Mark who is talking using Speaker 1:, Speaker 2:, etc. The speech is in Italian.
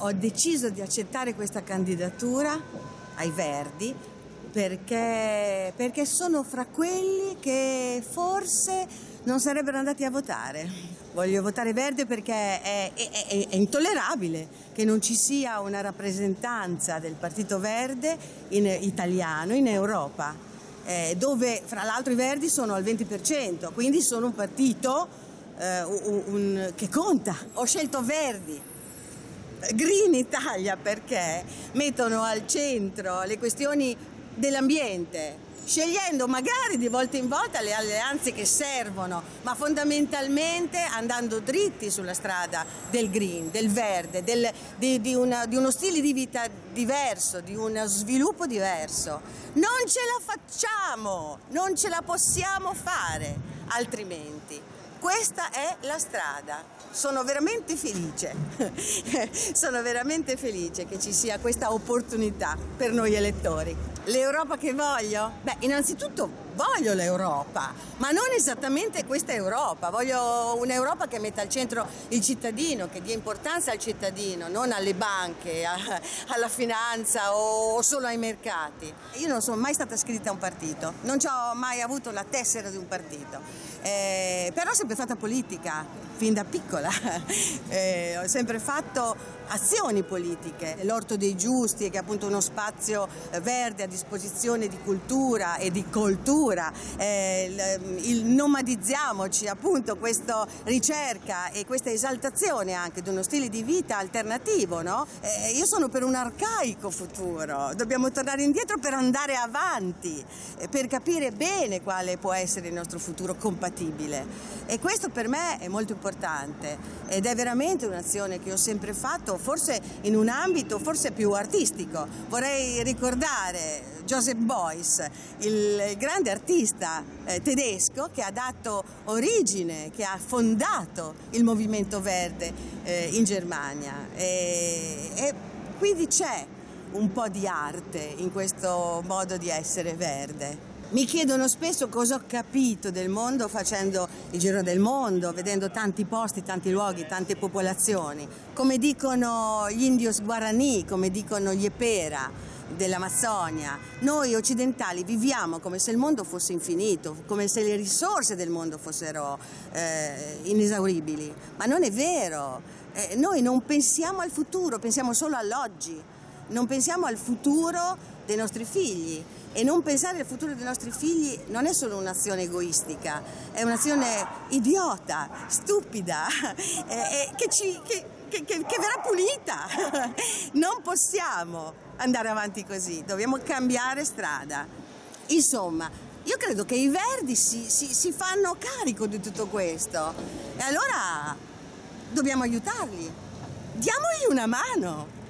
Speaker 1: Ho deciso di accettare questa candidatura ai Verdi perché sono fra quelli che forse non sarebbero andati a votare. Voglio votare Verde perché è intollerabile che non ci sia una rappresentanza del Partito Verde italiano in Europa, dove fra l'altro i Verdi sono al 20%, quindi sono un partito che conta. Ho scelto Verdi. Green Italia perché mettono al centro le questioni dell'ambiente, scegliendo magari di volta in volta le alleanze che servono, ma fondamentalmente andando dritti sulla strada del green, del verde, di uno stile di vita diverso, di uno sviluppo diverso. Non ce la facciamo, non ce la possiamo fare altrimenti. Questa è la strada. Sono veramente felice che ci sia questa opportunità per noi elettori. L'Europa che voglio? Beh, innanzitutto voglio l'Europa, ma non esattamente questa Europa. Voglio un'Europa che metta al centro il cittadino, che dia importanza al cittadino, non alle banche, alla finanza o solo ai mercati. Io non sono mai stata iscritta a un partito, non ci ho mai avuto la tessera di un partito, però ho sempre fatto politica, fin da piccola. Ho sempre fatto azioni politiche, l'Orto dei Giusti, che è appunto uno spazio verde a disposizione di cultura e di coltura, il nomadizziamoci, appunto questa ricerca e questa esaltazione anche di uno stile di vita alternativo, no? Io sono per un arcaico futuro, dobbiamo tornare indietro per andare avanti, per capire bene quale può essere il nostro futuro compatibile, e questo per me è molto importante ed è veramente un'azione che ho sempre fatto, forse in un ambito forse più artistico. Vorrei ricordare Joseph Beuys, il grande artista tedesco che ha dato origine, che ha fondato il movimento verde in Germania, e quindi c'è un po' di arte in questo modo di essere verde. Mi chiedono spesso cosa ho capito del mondo facendo il giro del mondo, vedendo tanti posti, tanti luoghi, tante popolazioni. Come dicono gli indios guarani, come dicono gli Epera dell'Amazzonia, noi occidentali viviamo come se il mondo fosse infinito, come se le risorse del mondo fossero inesauribili, ma non è vero. Noi non pensiamo al futuro, pensiamo solo all'oggi, non pensiamo al futuro dei nostri figli. E non pensare al futuro dei nostri figli non è solo un'azione egoistica, è un'azione idiota, stupida, che verrà punita. Non possiamo andare avanti così, dobbiamo cambiare strada. Insomma, io credo che i Verdi si fanno carico di tutto questo e allora dobbiamo aiutarli. Diamogli una mano.